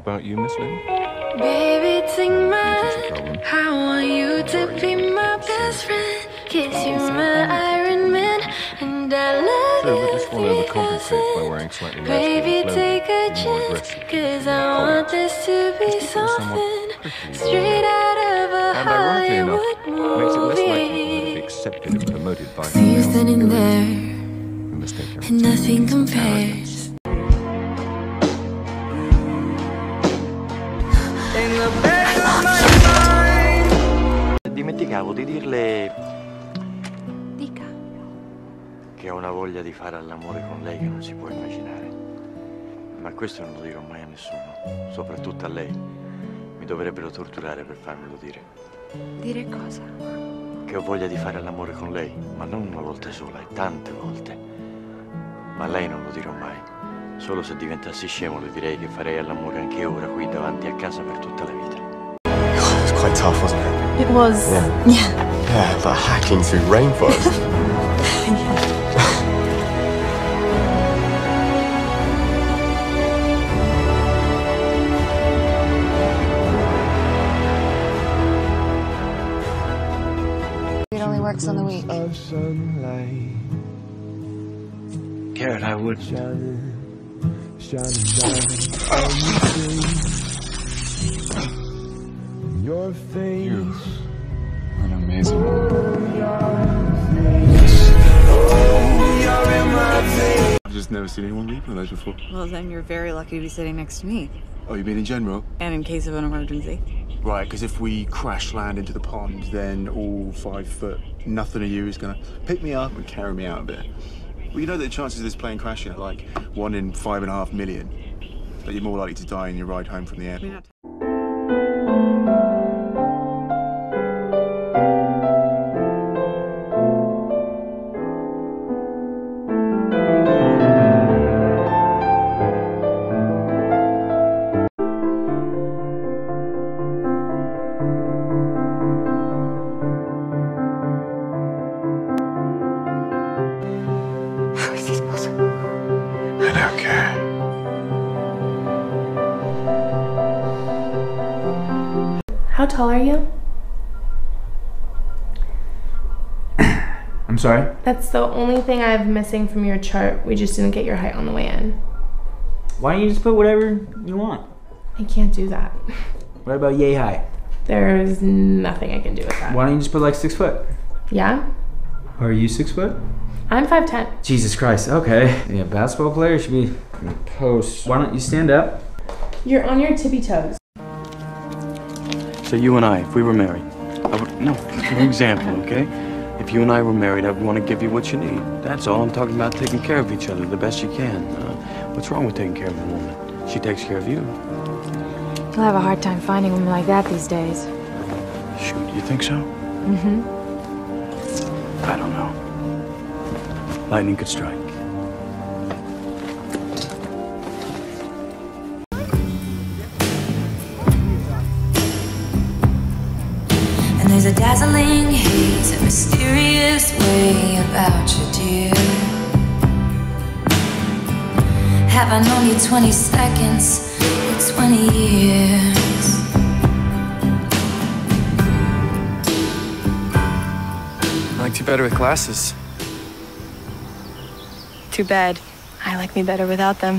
about you, Miss Lynn? Baby, take my I want you to be my best friend. Kiss you, my Iron Man. And I love True, you. but this one overcompensates by wearing slightly less Baby, clothes, take a more chance. aggressive. Cause I want this to be something straight out of a And ironically enough, Hollywood makes it less likely movie. that it'd be accepted and promoted by See you standing there, who mistake your and nothing compares. Dimenticavo di dirle Dica. che ho una voglia di fare all'amore con lei che non si può immaginare. Ma questo non lo dirò mai a nessuno, soprattutto a lei. Mi dovrebbero torturare per farmelo dire. Dire cosa? Che ho voglia di fare l'amore con lei, ma non una volta sola, tante volte. Ma a lei non lo dirò mai. Solo se diventassi scemo le direi che farei all'amore anche ora qui davanti a casa per tutta la vita. It was quite tough, wasn't it? It was. Yeah. Yeah. Like hacking through rainforest. It only works on the week. Garrett, I would. Your face. You are an amazing woman. I've just never seen anyone weep like those before. Well, then you're very lucky to be sitting next to me. Oh, you mean in general? And in case of an emergency. Right, because if we crash land into the pond, then all 5 foot nothing of you is gonna pick me up and carry me out a bit. Well, you know that the chances of this plane crashing are like 1 in 5.5 million. But you're more likely to die in your ride home from the airport. I don't care. How tall are you? I'm sorry? That's the only thing I have missing from your chart. We just didn't get your height on the way in. Why don't you just put whatever you want? I can't do that. What about yay high? There's nothing I can do with that. Why don't you just put like 6 foot? Yeah? Are you 6 foot? I'm 5'10". Jesus Christ, okay. Yeah, basketball player should be in the post. Why don't you stand up? You're on your tippy toes. So you and I, if we were married, I would, no, for example, okay? If you and I were married, I would want to give you what you need. That's all. I'm talking about taking care of each other the best you can. What's wrong with taking care of a woman? She takes care of you. You'll have a hard time finding a woman like that these days. Shoot, you think so? Mm-hmm. I don't know. Lightning could strike. And there's a dazzling haze, a mysterious way about you, dear. Have I known you 20 seconds or 20 years? I liked you better with glasses. Too bad. I like me better without them.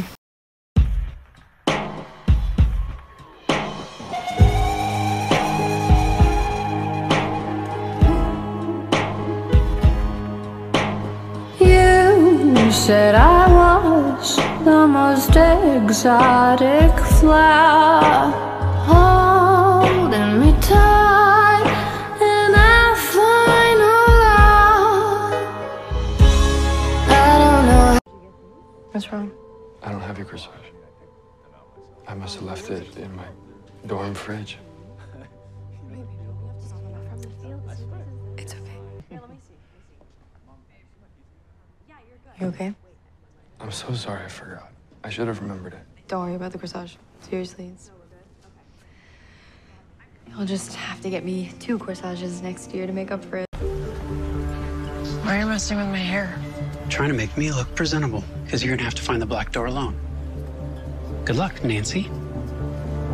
You said I was the most exotic flower, holding me tight in our final hour. I don't know. What's wrong? I don't have your corsage. I must have left it in my dorm fridge. It's okay. You okay? I'm so sorry I forgot. I should have remembered it. Don't worry about the corsage. Seriously, you'll just have to get me 2 corsages next year to make up for it. Why are you messing with my hair? Trying to make me look presentable, because you're gonna have to find the black door alone. Good luck, Nancy.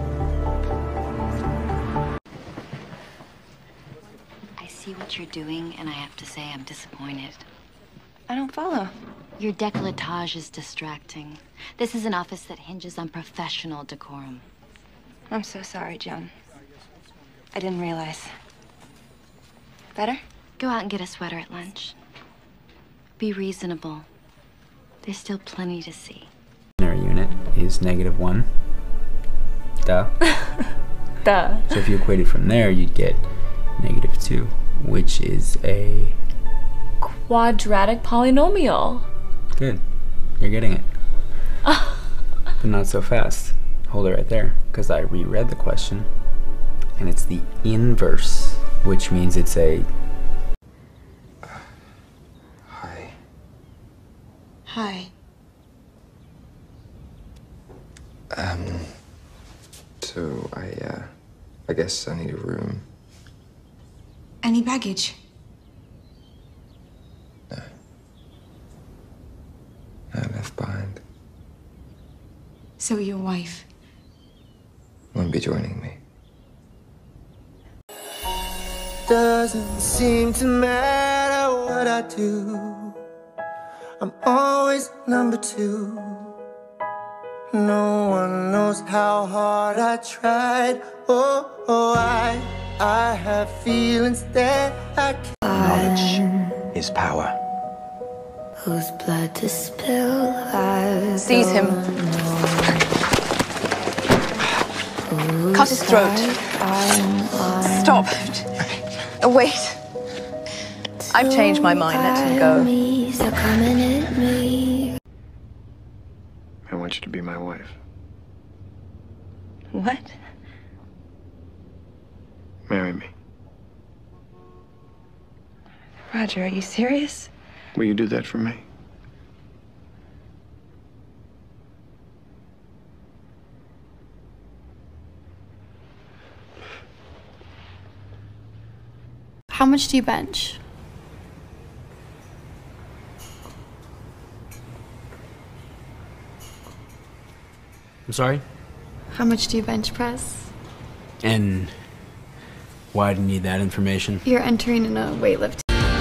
see what you're doing, and I have to say I'm disappointed. I don't follow. Your décolletage is distracting. This is an office that hinges on professional decorum. I'm so sorry, Joan. I didn't realize. Better? Go out and get a sweater at lunch. Be reasonable. There's still plenty to see. Our unit is -1. Duh. Duh. So if you equated from there, you'd get -2, which is a quadratic polynomial. Good. You're getting it. But not so fast. Hold it right there, because I reread the question, and it's the inverse, which means it's a... Hi. Hi. So I guess I need a room. Any baggage? No. I left behind. So your wife? Won't be joining me. Doesn't seem to matter what I do. I'm always number 2. No one knows how hard I tried. Oh, I have feelings that I can't. Knowledge is power. Whose blood to spill? Seize him. Cut his throat. Stop. Wait. I've changed my mind. Let him go. I want you to be my wife. What? Marry me. Roger, are you serious? Will you do that for me? How much do you bench? I'm sorry? How much do you bench press? And why do you need that information? You're entering in a weightlift.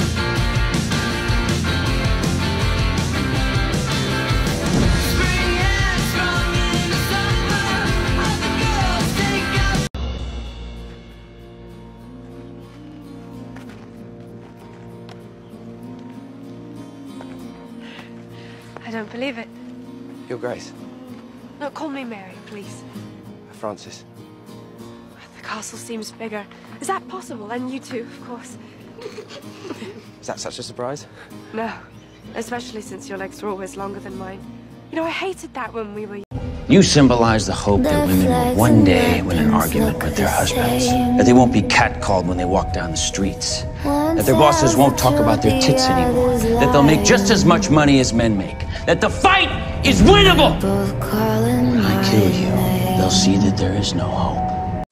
I don't believe it. Your Grace. No, call me Mary, please. Francis. The castle seems bigger. Is that possible? And you too, of course. Is that such a surprise? No, especially since your legs were always longer than mine. You know, I hated that when we were young. You symbolize the hope that women will one day win an argument with their husbands. That they won't be catcalled when they walk down the streets. That their bosses won't talk about their tits anymore. That they'll make just as much money as men make. That the fight is winnable! When I kill you, they'll see that there is no hope.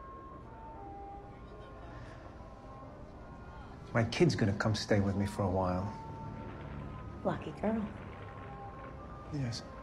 My kid's gonna come stay with me for a while. Lucky girl. Yes.